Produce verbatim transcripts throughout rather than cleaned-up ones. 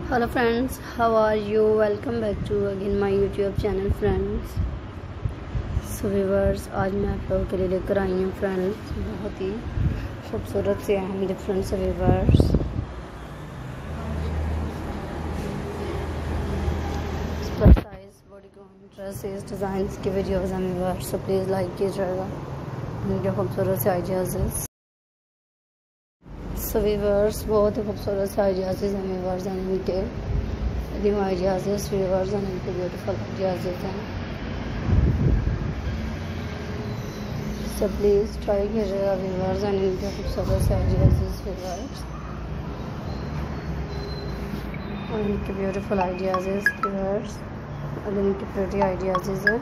Hello friends, how are you? Welcome back to again my YouTube channel friends. So viewers, आज मैं आप लोगों के लिए लेकर आई हूँ फ्रेंड्स बहुत ही खूबसूरत से एंड डिफरेंट से viewers plus size body con dresses designs की वीडियोज़ हैं व्यूअर्स। सो प्लीज़ लाइक कीजिएगा उनके खूबसूरत से आइडियाज़। सो व्यूअर्स, बहुत ही खूबसूरत से आइडियाज़ हैं व्यूअर्स एंड इनके न्यू आइडियाज़ व्यूअर्स एंड इनके ब्यूटीफुल आइडियाज़ हैं। सो प्लीज़ ट्राई कीजिएगा व्यूअर्स एंड इनके खूबसूरत से आइडियाज़ व्यूअर्स और इनके ब्यूटीफुल आइडियाज़ व्यूअर्स और इनके प्रिटी आइडियाज़ हैं।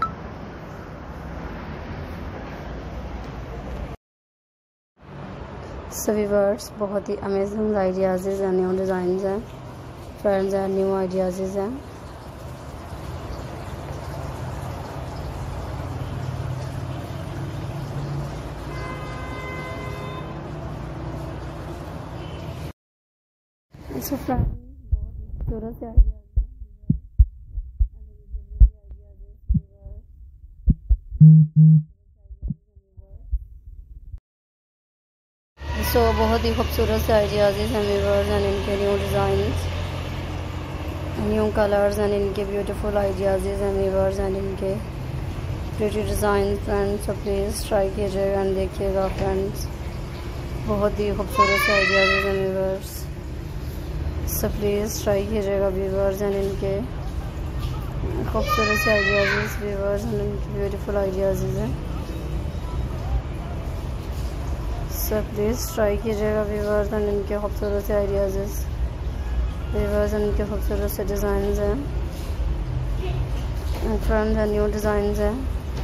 सो व्यूअर्स, बहुत ही अमेजिंग आइडियाज़ हैं, न्यू डिज़ाइंस हैं फ्रेंड्स एंड न्यू आइडियाज़ हैं। सो फ्रेंड्स, बहुत ही खूबसूरत से आइडियाज़ सो so, बहुत ही खूबसूरत से आइडियाज़ हैं व्यूअर्स एंड इनके new designs, new colours and इनके ब्यूटीफुल आइडियाज़ हैं व्यूअर्स एंड इनके pretty design friends. So please try कीजिएगा एंड देखिएगा फ्रेंड्स, बहुत ही खूबसूरत से आइडियाज़ हैं व्यूअर्स। सो प्लीज़ ट्राई कीजिएगा व्यूअर्स एंड इनके खूबसूरत से आइडियाज़ व्यूअर्स एंड इनके ब्यूटीफुल आइडियाज़ हैं। सो प्लीज़ ट्राई कीजिएगा व्यूअर्स एंड इनके खूबसूरत से आइडियाज़ व्यूअर्स एंड इनके खूबसूरत से डिज़ाइंस हैं फ्रेंड्स एंड न्यू डिज़ाइंस हैं।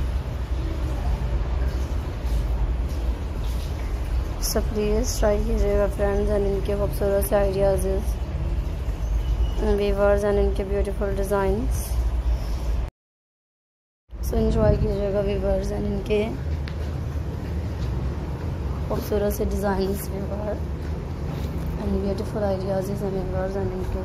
सो प्लीज़ ट्राई कीजिएगा फ्रेंड्स एंड इनके खूबसूरत से आइडियाज़ व्यूअर्स एंड इनके ब्यूटीफुल डिज़ाइंस। सो एंजॉय कीजिएगा व्यूअर्स एंड इनके खूबसूरत से designs viewer and beautiful ideas हैं व्यूअर्स एंड इनके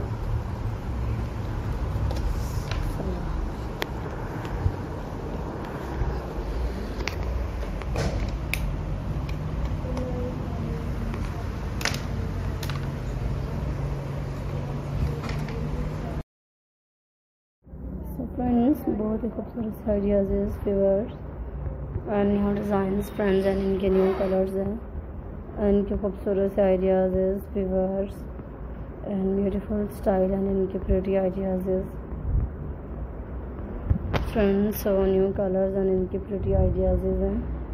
सो फ्रेंड्स, बहुत ही खूबसूरत से ideas viewers and new designs friends and इनके न्यू कलर्स हैं, इनके खूबसूरत से ideas viewers and beautiful style and इनके pretty ideas friends. So new colours and इनके प्रिटी आइडियाज़ हैं।